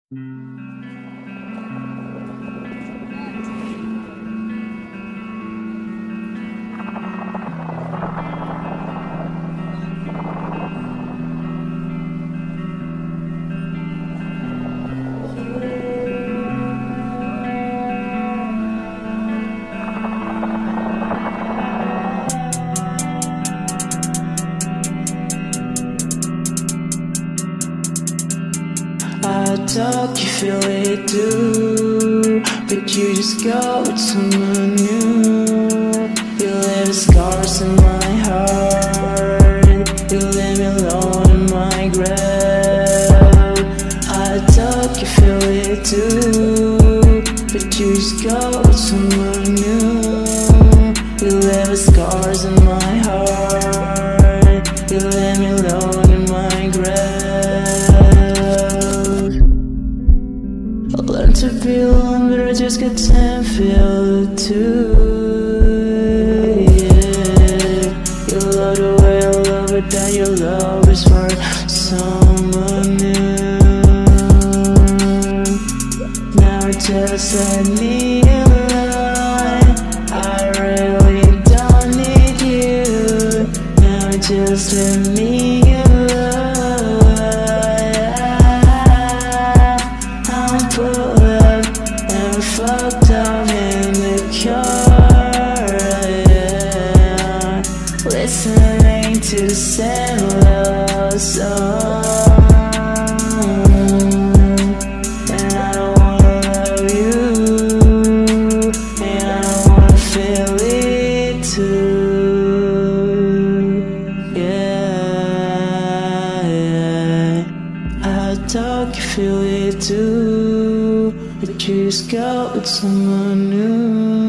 I talk, you feel it too, but you just go with someone new. You leave scars in my heart, you leave me alone in my grave. I talk, you feel it too, but you just go with someone new. You leave scars in my heart, you leave me alone in my grave. I learned to be alone, but I just got time feel it too. Yeah. You love the way I love it, that your love is for someone new. Now just let me alone, I really don't need you. Now just let me alone. Fucked up in the car, yeah. Listening to the same love song. And I don't wanna love you, and I don't wanna feel it too. Yeah. I talk, you feel it too, but you just go with someone new.